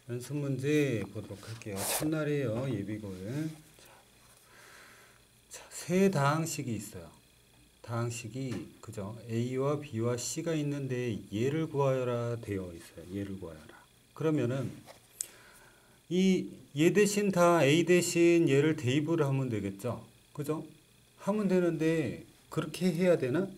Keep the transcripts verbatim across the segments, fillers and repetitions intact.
연습 문제 보도록 할게요. 첫날이에요. 예비고일. 자, 세 다항식이 있어요. 다항식이 그죠? A와 B와 C가 있는데 얘를 구하여라 되어 있어요. 얘를 구하여라. 그러면은 이 얘 대신 다 A 대신 얘를 대입을 하면 되겠죠? 그죠? 하면 되는데 그렇게 해야 되나?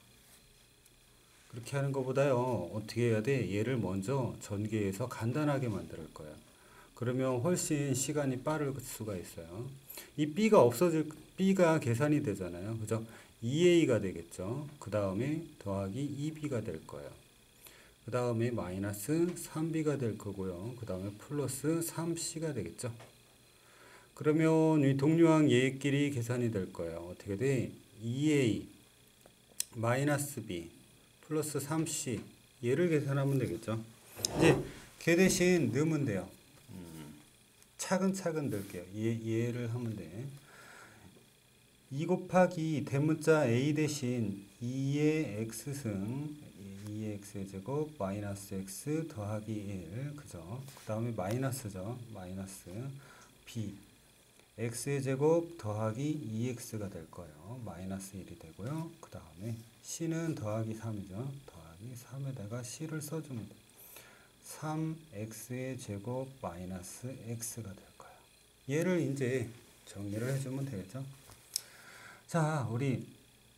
그렇게 하는 것보다요. 어떻게 해야 돼? 얘를 먼저 전개해서 간단하게 만들 거예요. 그러면 훨씬 시간이 빠를 수가 있어요. 이 B가 없어질, B가 계산이 되잖아요. 그죠? 이 에이가 되겠죠. 그 다음에 더하기 이 비가 될 거예요. 그 다음에 마이너스 삼 비가 될 거고요. 그 다음에 플러스 삼 씨가 되겠죠. 그러면 이 동류항 얘끼리 계산이 될 거예요. 어떻게 돼? 이 에이 마이너스 B 플러스 삼 씨 얘를 계산하면 되겠죠. 이제 걔 대신 넣으면 돼요. 차근차근 넣을게요. 얘, 얘를 하면 돼. 이 곱하기 대문자 A 대신 이의 x승 이의 x의 제곱 마이너스 x 더하기 일 그죠? 그 다음에 마이너스죠. 마이너스 b x의 제곱 더하기 이 엑스가 될 거예요. 마이너스 일이 되고요. 그 다음에 c는 더하기 삼이죠. 더하기 삼에다가 c를 써주면 돼요. 삼 엑스의 제곱 마이너스 x가 될 거예요. 얘를 이제 정리를 해주면 되겠죠. 자, 우리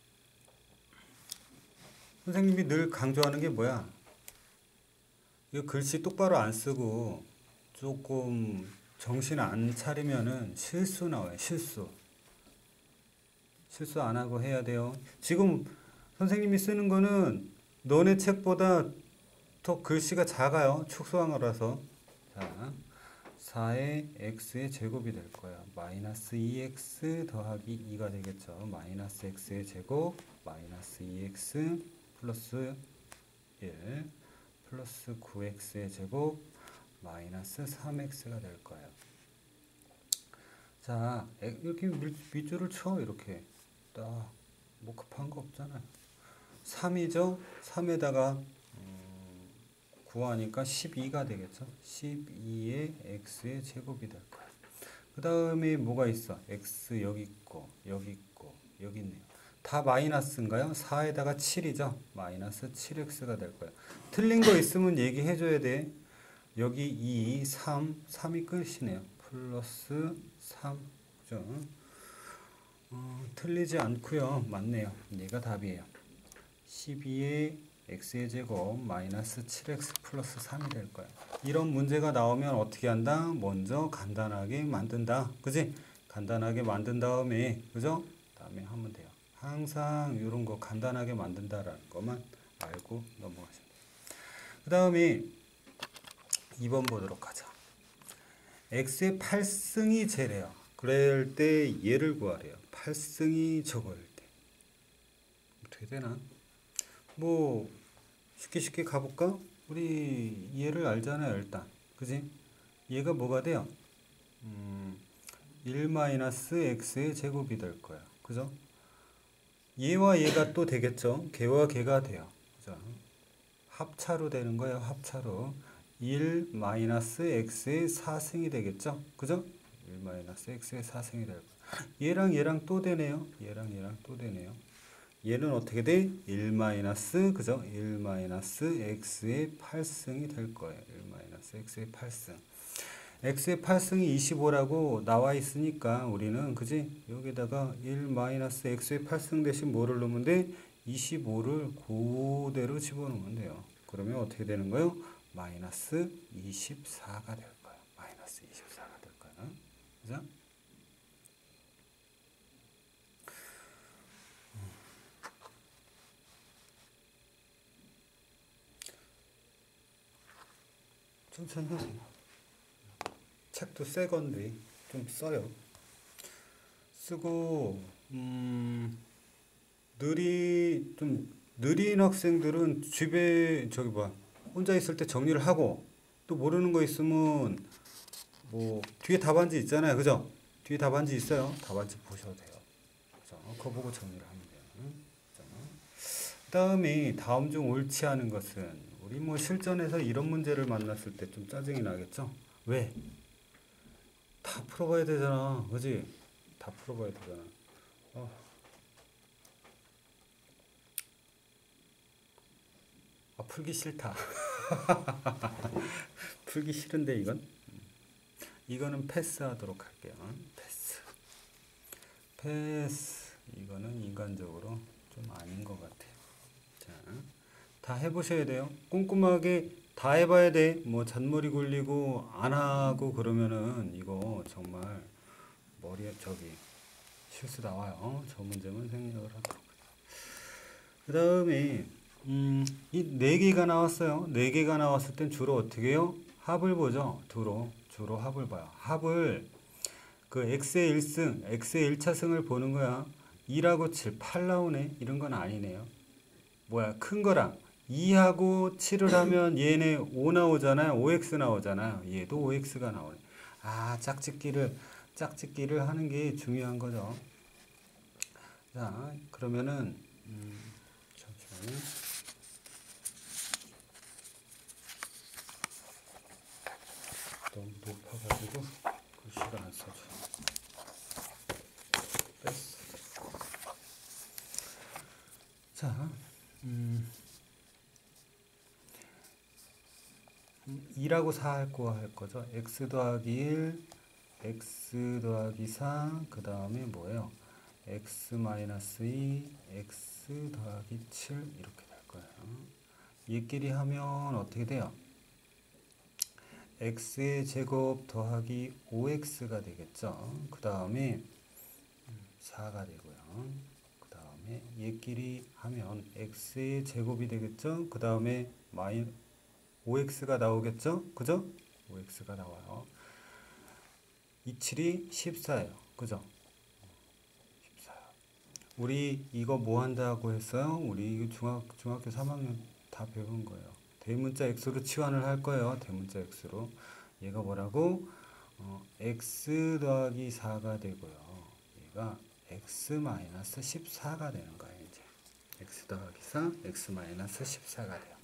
선생님이 늘 강조하는 게 뭐야? 이거 글씨 똑바로 안 쓰고 조금 정신 안 차리면은 실수 나와요. 실수. 실수 안 하고 해야 돼요. 지금 선생님이 쓰는 거는 너네 책보다 더 글씨가 작아요. 축소항으로서. 자, 사의 x의 제곱이 될 거야. 마이너스 이 엑스 더하기 이가 되겠죠. 마이너스 x의 제곱 마이너스 이 엑스 플러스 일 플러스 구 엑스의 제곱 마이너스 삼 엑스가 될 거예요. 자, 이렇게 밑줄을 쳐. 이렇게 딱 뭐 급한 거 없잖아요. 삼이죠. 삼에다가 구하니까 십이가 되겠죠. 십이의 x의 제곱이 될 거야. 그 다음에 뭐가 있어? x 여기 있고 여기 있고 여기 있네요. 다 마이너스인가요? 사에다가 칠이죠. 마이너스 칠 엑스가 될 거예요. 틀린 거 있으면 얘기해 줘야 돼. 여기 이, 삼, 삼이 끝이네요. 플러스 삼 그죠? 어, 틀리지 않고요. 맞네요. 얘가 답이에요. 십이의 x의 제곱 마이너스 칠 엑스 플러스 삼이 될 거예요. 이런 문제가 나오면 어떻게 한다? 먼저 간단하게 만든다. 그지? 간단하게 만든 다음에 그죠? 다음에 하면 돼요. 항상 이런 거 간단하게 만든다라는 것만 알고 넘어가시면 돼요. 그 다음에 이 번 보도록 하죠. x의 팔 승이 제래요. 그럴 때 얘를 구하래요. 팔 승이 저거일 때. 어떻게 되나? 뭐 쉽게 쉽게 가볼까? 우리 얘를 알잖아요. 일단 그지? 얘가 뭐가 돼요? 음, 일 마이너스 x의 제곱이 될 거야. 그죠? 얘와 얘가 또 되겠죠? 걔와 걔가 돼요. 그죠? 합차로 되는 거예요. 합차로 일 마이너스 x의 사 승이 되겠죠? 그죠? 일 마이너스 x의 사 승이 될 거야. 얘랑 얘랑 또 되네요. 얘랑 얘랑 또 되네요. 얘는 어떻게 돼? 일 마이너스 그죠? 일 마이너스 x의 팔 승이 될 거예요. 일 마이너스 x의 팔 승. x의 팔 승이 이십오라고 나와 있으니까 우리는 그지? 여기다가 일 마이너스 x의 팔 승 대신 뭐를 넣으면 돼? 이십오를 그대로 집어넣으면 돼요. 그러면 어떻게 되는 거예요? 마이너스 이십사가 될 거예요. 마이너스 이십사가 될 거예요. 그죠? 천천히 하세요. 책도 새 건데 좀 써요. 쓰고 음, 느리 좀 느린 학생들은 집에 저기 봐 혼자 있을 때 정리를 하고 또 모르는 거 있으면 뭐 뒤에 답안지 있잖아요. 그죠? 뒤에 답안지 있어요. 답안지 보셔도 돼요. 그죠? 그거 보고 정리를 하면 돼요. 그죠? 그다음에 다음 중 옳지 않은 것은 우리 뭐 실전에서 이런 문제를 만났을 때 좀 짜증이 나겠죠? 왜? 다 풀어봐야 되잖아. 그지? 다 풀어봐야 되잖아. 어. 아, 풀기 싫다. 풀기 싫은데 이건? 이거는 패스하도록 할게요. 패스. 패스. 이거는 인간적으로 좀 아닌 것 같아요. 자, 다 해보셔야 돼요. 꼼꼼하게 다 해봐야 돼. 뭐 잔머리 굴리고 안 하고 그러면은 이거 정말 머리에 저기 실수 나와요. 저 문제만 생각을 하도록. 그 다음에 음, 이 네 개가 나왔어요. 네 개가 나왔을 땐 주로 어떻게 해요? 합을 보죠. 주로 주로 합을 봐요. 합을 그 x의 일 승, x의 일 차승을 보는 거야. 이하고 칠, 팔 나오네. 이런 건 아니네요. 뭐야, 큰 거랑 이하고 칠을 하면 얘네 오 나오잖아요. 오 엑스 나오잖아요. 얘도 오 엑스가 나오네. 아, 짝짓기를 짝짓기를 하는 게 중요한 거죠. 자, 그러면은 음, 잠시만요. 너무 높아가지고 글씨가 안 써져. 뺐어. 자, 음, 이라고 사 할 거 할 거죠. x 더하기 일, x 더하기 사, 그 다음에 뭐예요? x 마이너스 이, x 더하기 칠 이렇게 될 거예요. 얘끼리 하면 어떻게 돼요? x의 제곱 더하기 오 엑스가 되겠죠. 그 다음에 사가 되고요. 그 다음에 얘끼리 하면 x의 제곱이 되겠죠. 그 다음에 마이 오 엑스가 나오겠죠. 그죠? 오 엑스가 나와요. 이십칠이 십사예요. 그죠? 십사요. 우리 이거 뭐 한다고 했어요? 우리 중학, 중학교 삼 학년 다 배운 거예요. 대문자 x로 치환을 할 거예요. 대문자 x로. 얘가 뭐라고? 어, x 더하기 사가 되고요. 얘가 x 마이너스 십사가 되는 거예요. 이제 x 더하기 사, x 마이너스 십사가 돼요.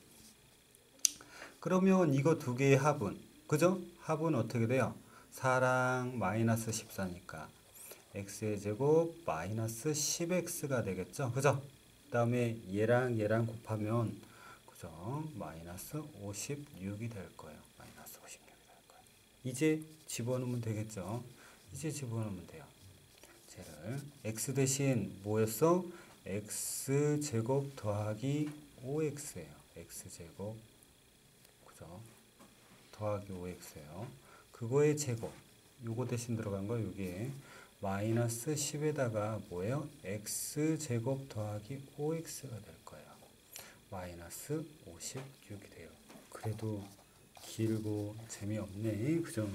그러면 이거 두 개의 합은, 그죠? 합은 어떻게 돼요? 사랑 마이너스 십사니까 x의 제곱 마이너스 십 엑스가 되겠죠? 그죠? 그 다음에 얘랑 얘랑 곱하면 그죠? 마이너스 오십육이 될 거예요. 마이너스 오십육이 될 거예요. 이제 집어넣으면 되겠죠? 이제 집어넣으면 돼요. 쟤를 x 대신 뭐였어? x 제곱 더하기 오 엑스예요. x 제곱 그죠? 더하기 오 엑스예요. 그거의 제곱. 요거 대신 들어간 거 여기에 마이너스 십에다가 뭐예요? x 제곱 더하기 오 엑스가 될 거예요. 마이너스 오십육이 돼요. 그래도 길고 재미없네. 그죠?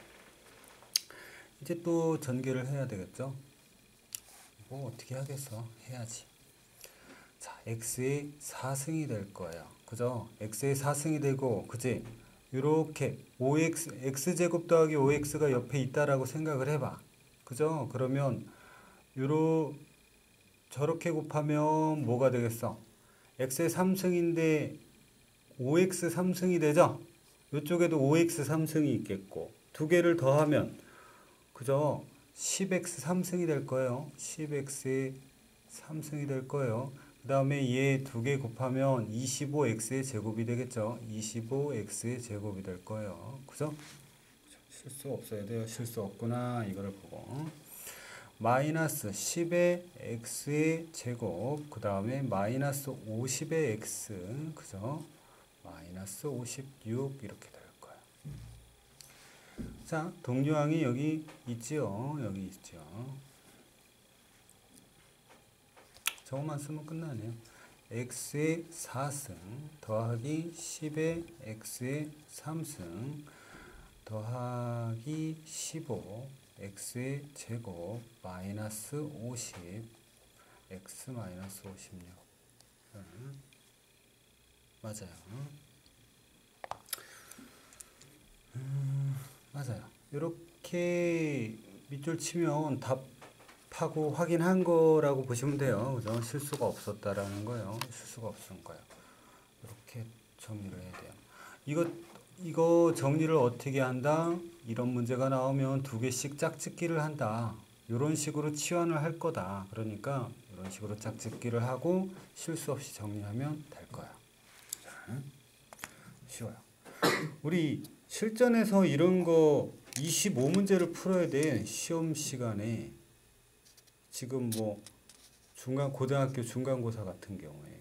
이제 또 전개를 해야 되겠죠? 뭐 어떻게 하겠어? 해야지. 자, x의 사 승이 될 거예요. 그죠? x의 사 승이 되고, 그지? 요렇게 오 엑스, x제곱 더하기 오 엑스가 옆에 있다라고 생각을 해봐. 그죠? 그러면 요로 저렇게 곱하면 뭐가 되겠어? x의 삼 승인데 오 엑스 삼 승이 되죠? 이쪽에도 오 엑스 삼 승이 있겠고 두 개를 더하면 그죠? 십 엑스 삼 승이 될 거예요. 십 엑스의 삼 승이 될 거예요. 그 다음에 얘 두 개 곱하면 이십오 엑스의 제곱이 되겠죠. 이십오 엑스의 제곱이 될 거예요. 그죠? 실수 없어야 돼요. 실수 없구나. 이거를 보고. 마이너스 십의 x의 제곱, 그 다음에 마이너스 오십의 x, 그죠? 마이너스 오십육 이렇게 될 거예요. 자, 동류항이 여기 있지요. 여기 있죠. 저것만 쓰면 끝나네요. x의 사 승 더하기 십의 x의 삼 승 더하기 십오 x의 제곱 마이너스 오십 x 마이너스 오십육 응. 맞아요. 음, 맞아요. 이렇게 밑줄 치면 답하고 확인한 거라고 보시면 돼요. 그죠? 실수가 없었다라는 거예요. 실수가 없은 거예요. 이렇게 정리를 해야 돼요. 이거 이거 정리를 어떻게 한다? 이런 문제가 나오면 두 개씩 짝짓기를 한다. 이런 식으로 치환을 할 거다. 그러니까 이런 식으로 짝짓기를 하고 실수 없이 정리하면 될 거야. 자, 쉬워요. 우리 실전에서 이런 거 이십오 문제를 풀어야 돼. 시험 시간에. 지금 뭐 중간 고등학교 중간고사 같은 경우에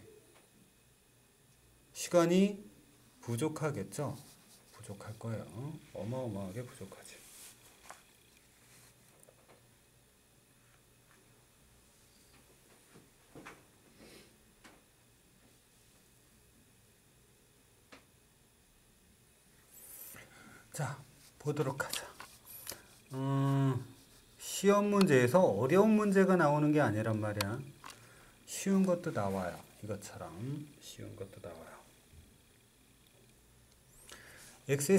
시간이 부족하겠죠? 부족할 거예요. 어마어마하게 부족하지. 자, 보도록 하자. 음, 시험 문제에서 어려운 문제가 나오는 게 아니란 말이야. 쉬운 것도 나와요. 이것처럼 쉬운 것도 나와요. x의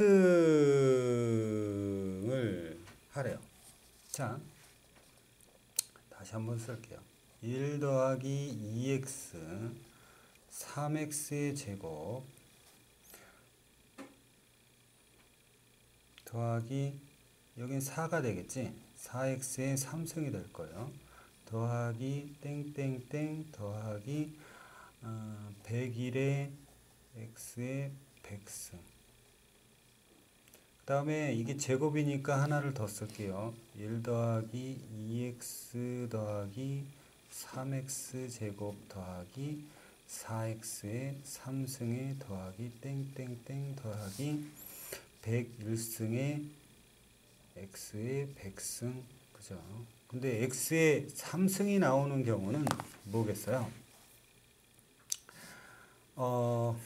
삼승을 하래요. 자, 다시 한번 쓸게요. 일 더하기 이 엑스 삼 엑스의 제곱 더하기 여긴 사가 되겠지. 사 엑스의 삼승이 될 거예요. 더하기 땡땡땡 더하기 어, 백일의 x의 백승. 그 다음에 이게 제곱이니까 하나를 더 쓸게요. 일 더하기 이 엑스 더하기 삼 엑스 제곱 더하기 사 엑스의 삼승의 더하기 땡땡땡 더하기 백일 승의 x의 백승. 그죠? 근데 x의 삼승이 나오는 경우는 뭐겠어요? 어,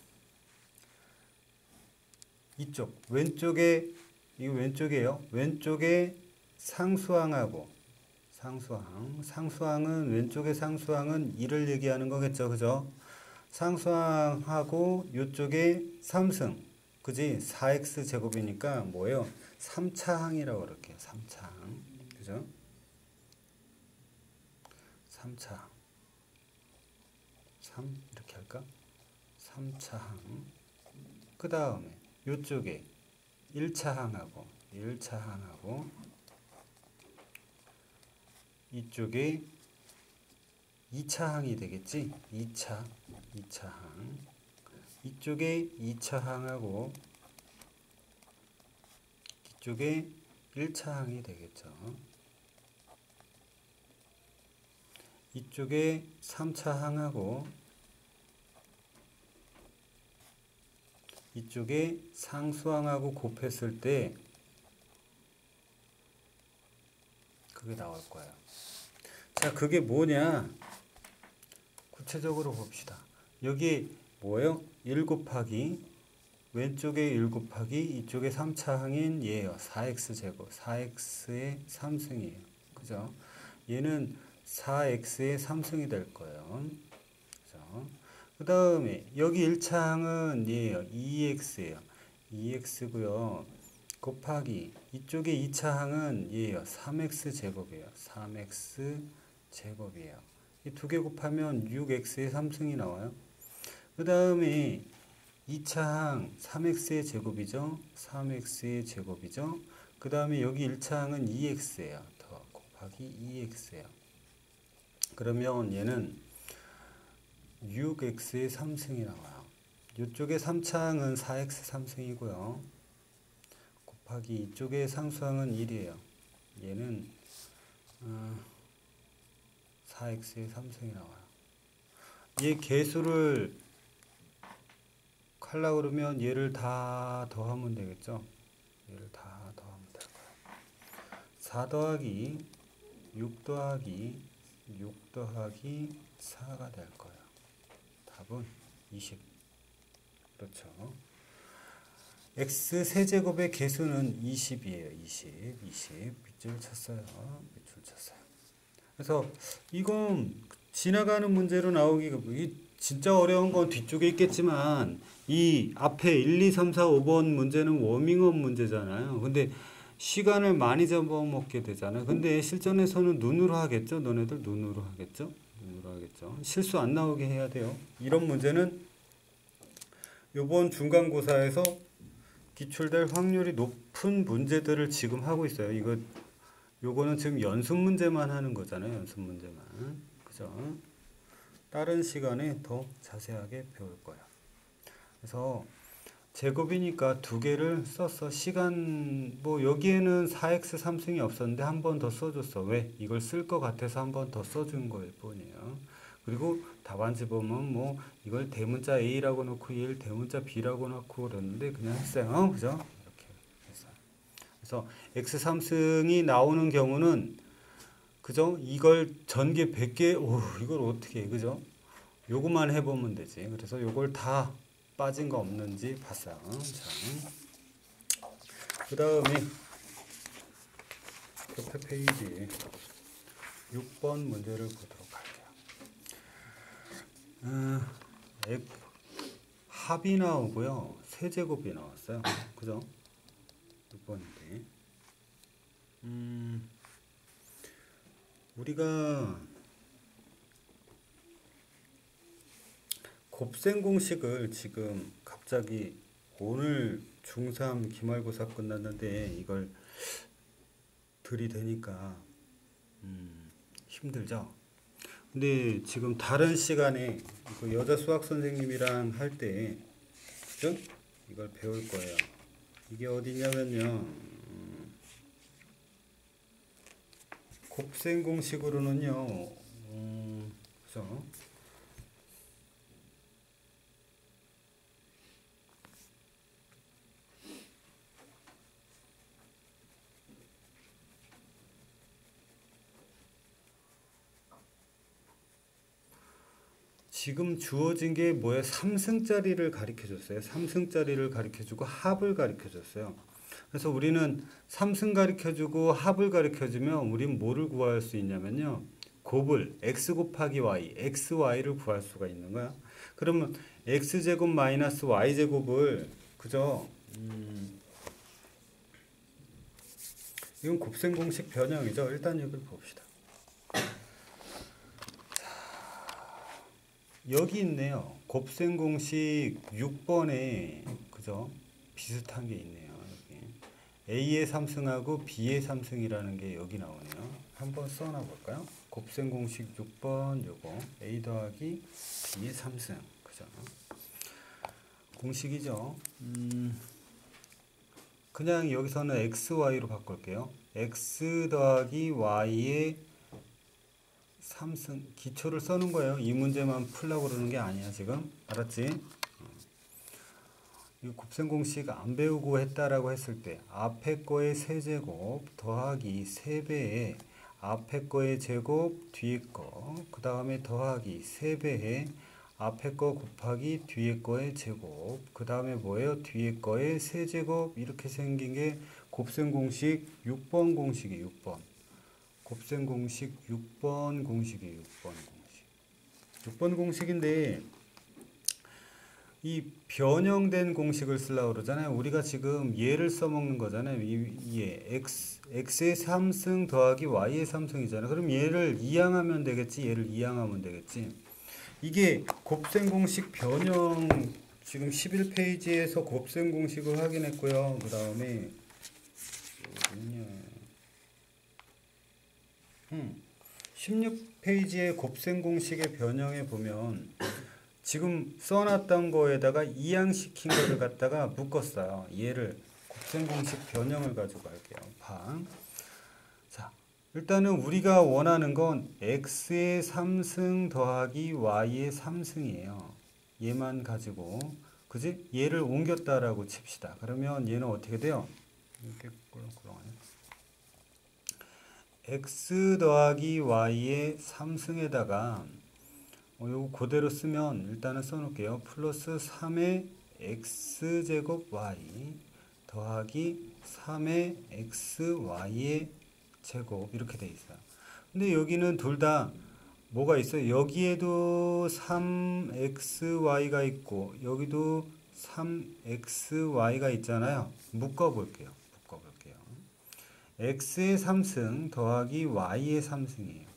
이쪽 왼쪽에 이거 왼쪽이에요. 왼쪽에 상수항하고 상수항 상수항은 왼쪽의 상수항은 이를 얘기하는 거겠죠. 그죠? 상수항하고 이쪽에 삼승. 그지? 사 엑스 제곱이니까 뭐예요? 삼 차항이라고 그럴게요. 삼 차항. 그죠? 삼 차항. 삼 이렇게 할까? 삼 차항. 그 다음에 이쪽에 일 차항하고 일 차항하고 이쪽에 이 차항이 되겠지? 이 차. 이 차항. 이쪽에 이 차항하고 이쪽에 일 차항이 되겠죠. 이쪽에 삼 차항하고 이쪽에 상수항하고 곱했을 때 그게 나올 거예요. 자, 그게 뭐냐? 구체적으로 봅시다. 여기 뭐예요? 일 곱하기 왼쪽에 일 곱하기 이쪽에 삼 차항인 얘예요. 사 엑스 제곱. 사 엑스의 삼승이에요. 그죠? 얘는 사 엑스의 삼승이 될 거예요. 그죠? 그 다음에 여기 일 차항은 얘예요. 이 엑스예요. 이 엑스고요. 곱하기 이쪽에 이 차항은 얘예요. 삼 엑스 제곱이에요. 삼 엑스 제곱이에요. 이 두 개 곱하면 육 엑스의 삼승이 나와요. 그 다음에 이 차항 삼 엑스의 제곱이죠. 삼 엑스의 제곱이죠. 그 다음에 여기 일 차항은 이 엑스예요. 더 곱하기 이 엑스예요. 그러면 얘는 육 엑스의 삼승이 나와요. 이쪽에 삼 차항은 사 엑스 삼승이고요. 곱하기 이쪽에 상수항은 일이에요. 얘는 어, 사 엑스의 삼승이 나와요. 얘 개수를 하려고 그러면 얘를 다 더하면 되겠죠. 얘를 다 더하면 될 거예요. 사 더하기 육 더하기 육 더하기 사가 될 거예요. 답은 이십. 그렇죠. x 세제곱의 개수는 이십이에요. 이십. 이십. 밑줄 쳤어요. 밑줄 쳤어요. 그래서 이건 지나가는 문제로 나오기가 진짜 어려운 건 뒤쪽에 있겠지만 이 앞에 일, 이, 삼, 사, 오 번 문제는 워밍업 문제잖아요. 근데 시간을 많이 잡아먹게 되잖아요. 근데 실전에서는 눈으로 하겠죠. 너네들 눈으로 하겠죠. 눈으로 하겠죠. 실수 안 나오게 해야 돼요. 이런 문제는 요번 중간고사에서 기출될 확률이 높은 문제들을 지금 하고 있어요. 이거 요거는 지금 연습 문제만 하는 거잖아요. 연습 문제만. 그죠? 다른 시간에 더 자세하게 배울 거야. 그래서 제곱이니까 두 개를 썼어. 시간 뭐 여기에는 사 엑스 삼승이 없었는데 한 번 더 써줬어. 왜? 이걸 쓸 것 같아서 한 번 더 써준 거일 뿐이에요. 그리고 답안지 보면 뭐 이걸 대문자 A라고 놓고 얘를 대문자 B라고 놓고 그랬는데 그냥 했어요. 그죠? 이렇게 해서. 그래서 엑스 삼승이 나오는 경우는 그죠? 이걸 전개 백 개, 오, 이걸 어떻게 해, 그죠? 요것만 해보면 되지. 그래서 요걸 다 빠진 거 없는지 봤어요. 자, 그 다음에 옆에 페이지 육 번 문제를 보도록 할게요. 어, 액, 합이 나오고요. 세제곱이 나왔어요. 그죠? 육 번인데. 음, 우리가 곱셈 공식을 지금 갑자기 오늘 중삼 기말고사 끝났는데 이걸 들이대니까 음, 힘들죠? 근데 지금 다른 시간에 그 여자 수학 선생님이랑 할 때 그죠? 이걸 배울 거예요. 이게 어디냐면요. 음, 곱셈 공식으로는요. 음, 그죠? 지금 주어진 게 뭐예요? 삼승짜리를 가르쳐 줬어요. 삼승짜리를 가르쳐 주고 합을 가르쳐 줬어요. 그래서 우리는 삼승 가르쳐 주고 합을 가르쳐 주면 우리는 뭐를 구할 수 있냐면요. 곱을 x 곱하기 y, xy를 구할 수가 있는 거야. 그러면 x제곱 마이너스 y제곱을 그죠? 음, 이건 곱셈 공식 변형이죠. 일단 이걸 봅시다. 여기 있네요. 곱셈 공식 육 번에 그죠? 비슷한 게 있네요. 여기. A의 삼승하고 B의 삼승이라는 게 여기 나오네요. 한번 써놔 볼까요? 곱셈 공식 육 번 요거 A 더하기 B의 삼승 그죠? 공식이죠. 음, 그냥 여기서는 x, y로 바꿀게요. x 더하기 y의 삼승 기초를 써는 거예요. 이 문제만 풀려고 그러는 게 아니야 지금. 알았지? 이 곱셈 공식 안 배우고 했다라고 했을 때 앞에 거의 세제곱 더하기 세 배의 앞에 거의 제곱 뒤에 거 그 다음에 더하기 세 배의 앞에 거 곱하기 뒤에 거의 제곱 그 다음에 뭐예요? 뒤에 거의 세제곱 이렇게 생긴 게 곱셈 공식 육 번 공식이 육 번 곱셈 공식 육 번 공식이 육 번 공식 육 번 공식인데 이 변형된 공식을 쓰려고 그러잖아요. 우리가 지금 얘를 써먹는 거잖아요. 이, 얘 x, x의 삼승 더하기 y의 삼승이잖아요. 그럼 얘를 이항하면 되겠지. 얘를 이항하면 되겠지. 이게 곱셈 공식 변형 지금 십일 페이지에서 곱셈 공식을 확인했고요. 그 다음에 음, 십육 페이지의 곱셈 공식의 변형에 보면 지금 써놨던 거에다가 이항시킨 거를 갖다가 묶었어요. 얘를 곱셈 공식 변형을 가지고 할게요. 방. 자, 일단은 우리가 원하는 건 x의 삼승 더하기 y의 삼승이에요. 얘만 가지고 그지? 얘를 옮겼다라고 칩시다. 그러면 얘는 어떻게 돼요? 이렇게 꿀렁꿀렁하네. x 더하기 y의 삼승에다가 어, 요거 그대로 쓰면 일단은 써놓을게요. 플러스 삼의 x제곱 y 더하기 삼의 xy의 제곱 이렇게 돼 있어요. 근데 여기는 둘 다 뭐가 있어요? 여기에도 삼 엑스 와이가 있고 여기도 삼 엑스 와이가 있잖아요. 묶어볼게요. 묶어볼게요. x의 삼승 더하기 y의 삼승이에요.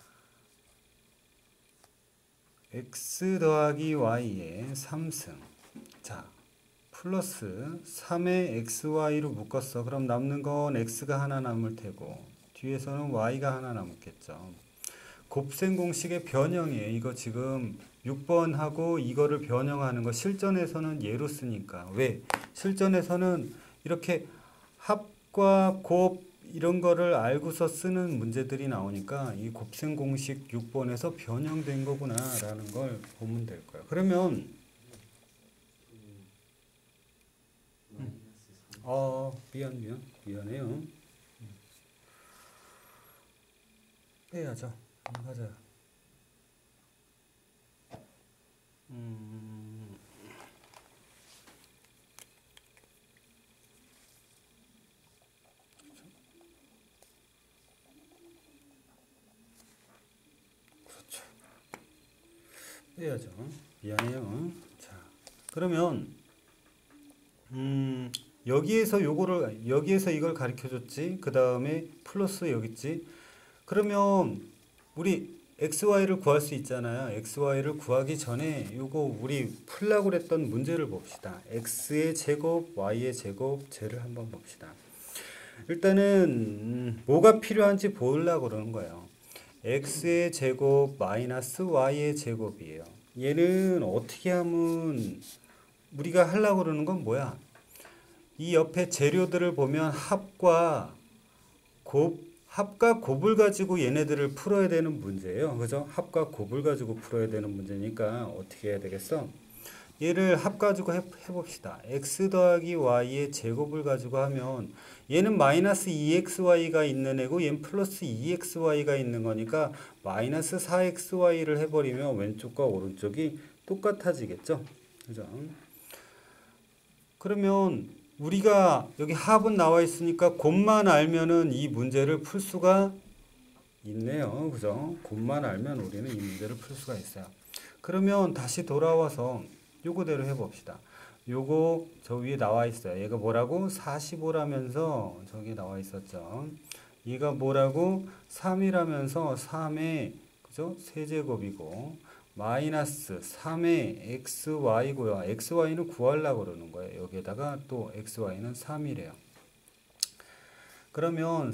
x 더하기 y의 삼승 자, 플러스 삼에 엑스와이로 묶었어. 그럼 남는 건 x가 하나 남을 테고 뒤에서는 y가 하나 남겠죠. 곱셈 공식의 변형이에요. 이거 지금 육 번하고 이거를 변형하는 거 실전에서는 예로 쓰니까. 왜? 실전에서는 이렇게 합과 곱 이런 거를 알고서 쓰는 문제들이 나오니까 이 곱셈 공식 육 번에서 변형된 거구나 라는 걸 보면 될 거예요. 그러면 음. 어 미안 미안 미안해요. 빼야죠. 맞아요. 음, 그렇죠. 빼야죠. 미안해요. 자, 그러면 음, 여기에서 요거를 여기에서 이걸 가르쳐 줬지. 그 다음에 플러스 여기 있지. 그러면 우리 xy를 구할 수 있잖아요. xy를 구하기 전에 요거 우리 풀라고 그랬던 문제를 봅시다. x의 제곱, y의 제곱, 쟤를 한번 봅시다. 일단은 음, 뭐가 필요한지 보려고 그러는 거예요. x의 제곱 마이너스 y의 제곱이에요. 얘는 어떻게 하면 우리가 하려고 그러는 건 뭐야? 이 옆에 재료들을 보면 합과 곱, 합과 곱을 가지고 얘네들을 풀어야 되는 문제예요. 그죠? 합과 곱을 가지고 풀어야 되는 문제니까 어떻게 해야 되겠어? 얘를 합 가지고 해, 해봅시다. x 더하기 y의 제곱을 가지고 하면 얘는 마이너스 이 엑스와이가 있는 애고 얘는 플러스 이 엑스와이가 있는 거니까 마이너스 사 엑스와이를 해버리면 왼쪽과 오른쪽이 똑같아지겠죠? 그죠? 그러면 우리가 여기 합은 나와 있으니까 곱만 알면은 이 문제를 풀 수가 있네요. 그죠? 곱만 알면 우리는 이 문제를 풀 수가 있어요. 그러면 다시 돌아와서 요거대로 해봅시다. 요거 저 위에 나와 있어요. 얘가 뭐라고? 사십오라면서 저기 나와 있었죠. 얘가 뭐라고? 삼이라면서 삼의 그죠? 세제곱이고 마이너스 삼의 엑스와이고요. 엑스와이는 구하려고 그러는 거예요. 여기에다가 또 엑스와이는 삼이래요. 그러면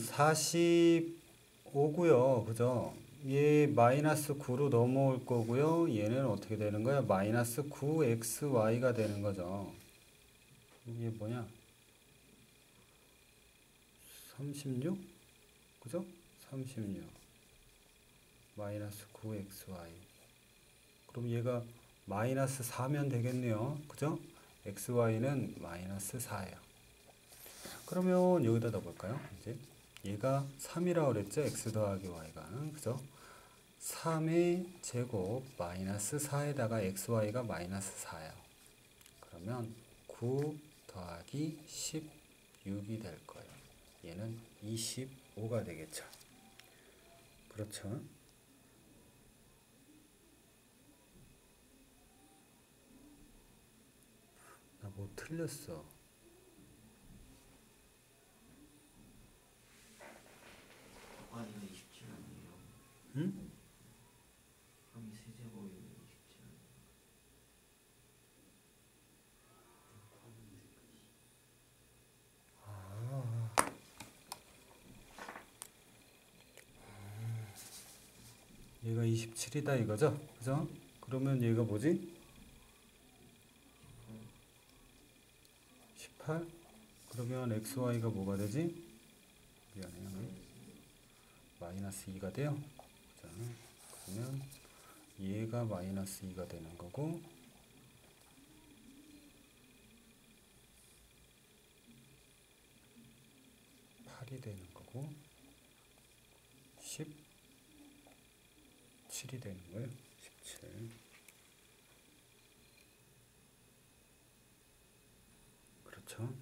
사십오고요. 그죠? 얘 마이너스 구로 넘어올 거고요. 얘는 어떻게 되는 거야? 마이너스 구 엑스와이가 되는 거죠. 이게 뭐냐? 삼십육? 그죠? 삼십육 마이너스 구 엑스와이. 그럼 얘가 마이너스 사면 되겠네요. 그죠? 엑스와이는 마이너스 사예요. 그러면 여기다 넣어볼까요? 이제 얘가 삼이라고 그랬죠? x 더하기 y가. 그죠? 삼의 제곱 마이너스 사에다가 xy가 마이너스 사예요. 그러면 구 더하기 십육이 될 거예요. 얘는 이십오가 되겠죠. 그렇죠? 나 뭐 틀렸어. 아니 이십칠 아니에요. 응? 삼이 세제곱이면 이십칠 아니에요. 얘가 이십칠이다 이거죠? 그죠? 그러면 얘가 뭐지? 십팔? 그러면 엑스와이가 뭐가 되지? 미안해요. 마이너스 이가 돼요. 자, 그러면 얘가 마이너스 이가 되는 거고 팔이 되는 거고 십칠이 되는 거예요. 십칠. 그렇죠?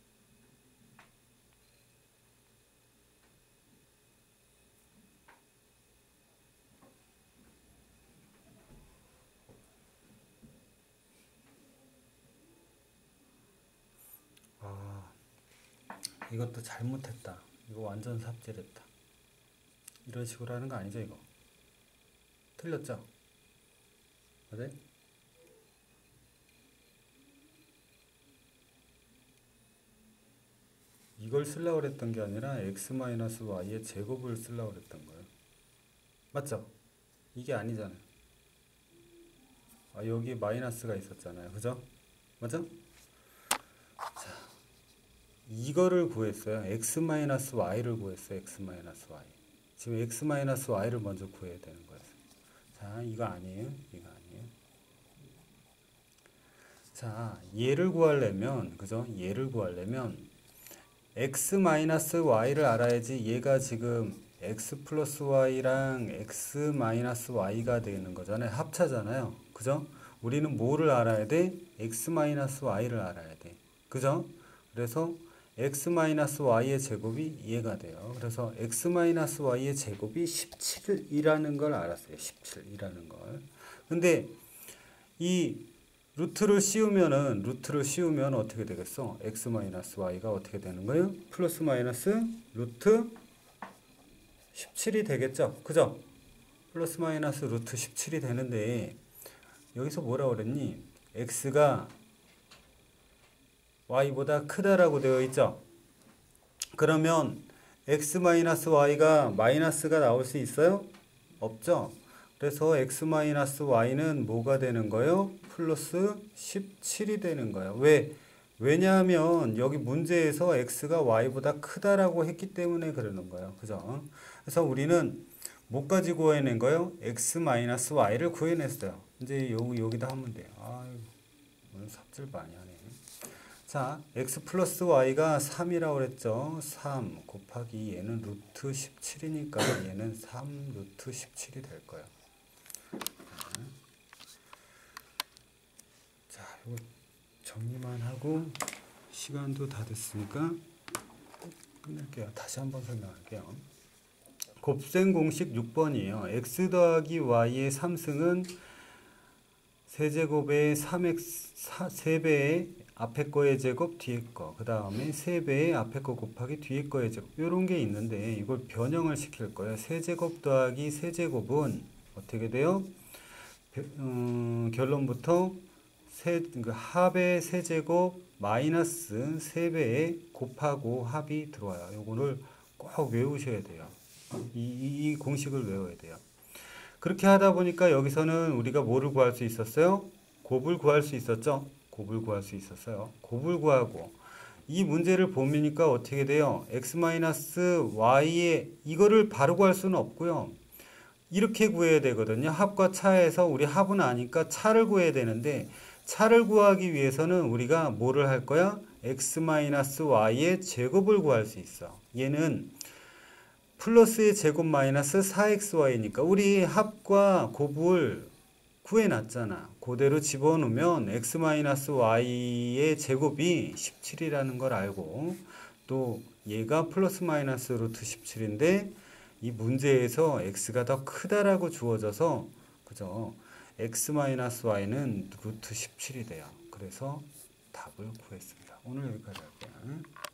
아, 이것도 잘못했다. 이거 완전 삽질했다. 이런 식으로 하는 거 아니죠, 이거? 틀렸죠? 맞아요? 이걸 쓰려고 그랬던 게 아니라 x-y의 제곱을 쓰려고 그랬던 거예요. 맞죠? 이게 아니잖아요. 아, 여기 마이너스가 있었잖아요. 그죠? 맞죠? 자, 이거를 구했어요. x-y를 구했어요. x-y. 지금 x-y를 먼저 구해야 되는 거예요. 자, 이거 아니에요. 이거 아니에요. 자, 얘를 구하려면, 그죠? 얘를 구하려면 x-y를 알아야지 얘가 지금 x 플러스 y랑 x 마이너스 y가 되는 거잖아요. 합차잖아요. 그죠? 우리는 뭐를 알아야 돼? x 마이너스 y를 알아야 돼. 그죠? 그래서 x 마이너스 y의 제곱이 얘가 돼요. 그래서 x 마이너스 y의 제곱이 십칠이라는 걸 알았어요. 십칠이라는 걸. 근데 이 루트를 씌우면은 루트를 씌우면 어떻게 되겠어? x 마이너스 y가 어떻게 되는 거예요? 플러스 마이너스 루트 십칠이 되겠죠? 그죠? 플러스 마이너스 루트 십칠이 되는데 여기서 뭐라 그랬니? x가 y보다 크다라고 되어 있죠? 그러면 x 마이너스 y가 마이너스가 나올 수 있어요? 없죠? 그래서 x 마이너스 y는 뭐가 되는 거예요? 플러스 십칠이 되는 거예요. 왜? 왜냐하면 여기 문제에서 x가 y보다 크다라고 했기 때문에 그러는 거예요. 그죠? 그래서 우리는 뭐까지 구해낸 거예요? x 마이너스 y를 구해냈어요. 이제 여기, 여기다 하면 돼요. 아유, 오늘 삽질 많이 하네. 자, x 플러스 y가 삼이라고 그랬죠. 삼 곱하기 얘는 루트 십칠이니까 얘는 삼 루트 십칠이 될 거예요. 자, 이거 정리만 하고 시간도 다 됐으니까 끝낼게요. 다시 한번 설명할게요. 곱셈 공식 육 번이에요. x 더하기 y의 삼 승은 세제곱의 삼 엑스 세 배의 앞에 거의 제곱 뒤에 거, 그 다음에 세 배의 앞에 거 곱하기 뒤에 거의 제곱, 이런 게 있는데 이걸 변형을 시킬 거예요. 세제곱 더하기 세제곱은 어떻게 돼요? 음, 결론부터 세, 그 합의 세제곱 마이너스 세 배의 곱하고 합이 들어와요. 요거를 꼭 외우셔야 돼요. 이, 이, 이 공식을 외워야 돼요. 그렇게 하다 보니까 여기서는 우리가 뭐를 구할 수 있었어요? 곱을 구할 수 있었죠? 곱을 구할 수 있었어요. 곱을 구하고 이 문제를 보니까 어떻게 돼요? x-y의 이거를 바로 구할 수는 없고요. 이렇게 구해야 되거든요. 합과 차에서 우리 합은 아니까 차를 구해야 되는데 차를 구하기 위해서는 우리가 뭐를 할 거야? x-y의 제곱을 구할 수 있어. 얘는 플러스의 제곱 마이너스 사 엑스 와이니까 우리 합과 곱을 구해놨잖아. 그대로 집어넣으면 x-y의 제곱이 십칠이라는 걸 알고 또 얘가 플러스 마이너스 루트 십칠인데 이 문제에서 x가 더 크다라고 주어져서 그죠? x-y는 루트 십칠이 돼요. 그래서 답을 구했습니다. 오늘 여기까지 할게요.